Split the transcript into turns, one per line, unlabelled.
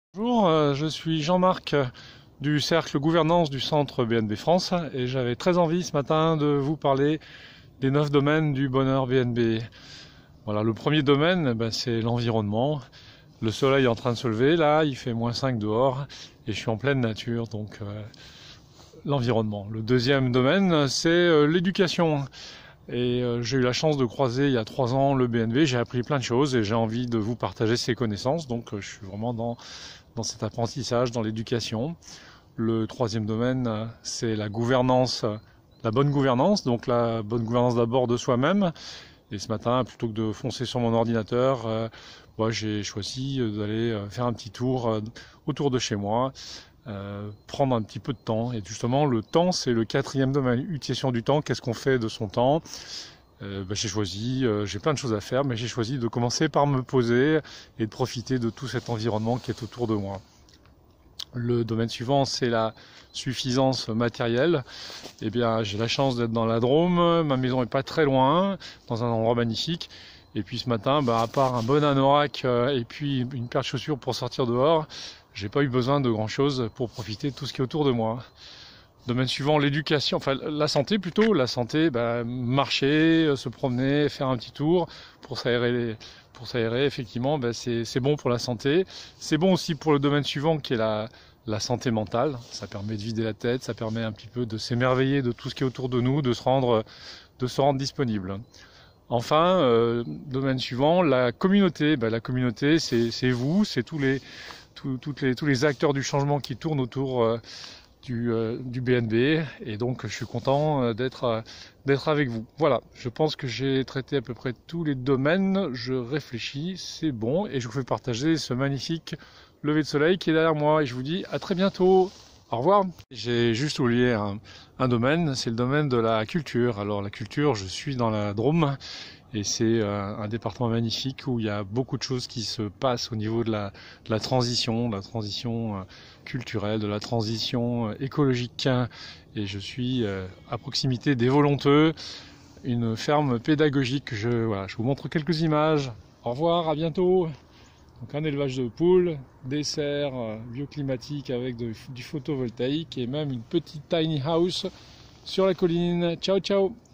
Bonjour, je suis Jean-Marc du cercle gouvernance du centre BNB France et j'avais très envie ce matin de vous parler des 9 domaines du bonheur BNB. Voilà, le premier domaine, c'est l'environnement. Le soleil est en train de se lever, là il fait -5 dehors et je suis en pleine nature, donc l'environnement. Le deuxième domaine, c'est l'éducation. Et j'ai eu la chance de croiser il y a 3 ans le BNB, j'ai appris plein de choses et j'ai envie de vous partager ces connaissances, donc je suis vraiment dans cet apprentissage, dans l'éducation. Le troisième domaine, c'est la gouvernance, la bonne gouvernance, donc la bonne gouvernance d'abord de soi-même. Et ce matin, plutôt que de foncer sur mon ordinateur, moi j'ai choisi d'aller faire un petit tour autour de chez moi, prendre un petit peu de temps. Et justement, le temps, c'est le quatrième domaine, utilisation du temps. Qu'est-ce qu'on fait de son temps? J'ai choisi, j'ai plein de choses à faire, mais j'ai choisi de commencer par me poser et de profiter de tout cet environnement qui est autour de moi. Le domaine suivant, c'est la suffisance matérielle. Eh bien, j'ai la chance d'être dans la Drôme, ma maison est pas très loin, dans un endroit magnifique. Et puis ce matin, à part un bon anorak et puis une paire de chaussures pour sortir dehors, j'ai pas eu besoin de grand chose pour profiter de tout ce qui est autour de moi. Domaine suivant, l'éducation, enfin la santé plutôt. La santé, marcher, se promener, faire un petit tour pour s'aérer. Pour s'aérer, effectivement, c'est bon pour la santé. C'est bon aussi pour le domaine suivant qui est la santé mentale. Ça permet de vider la tête, ça permet un petit peu de s'émerveiller de tout ce qui est autour de nous, de se rendre disponible. Enfin, domaine suivant, la communauté. La communauté, c'est vous, c'est tous les acteurs du changement qui tournent autour du BNB, et donc je suis content d'être avec vous. Voilà, je pense que j'ai traité à peu près tous les domaines, je réfléchis, c'est bon, et je vous fais partager ce magnifique lever de soleil qui est derrière moi, et je vous dis à très bientôt. Au revoir. J'ai juste oublié un domaine, c'est le domaine de la culture. Alors la culture, je suis dans la Drôme, et c'est un département magnifique où il y a beaucoup de choses qui se passent au niveau de la transition, culturelle, de la transition écologique. Et je suis à proximité des Volonteux, une ferme pédagogique. Voilà, je vous montre quelques images. Au revoir, à bientôt. Donc un élevage de poules, des serres bioclimatiques avec du photovoltaïque et même une petite tiny house sur la colline. Ciao ciao.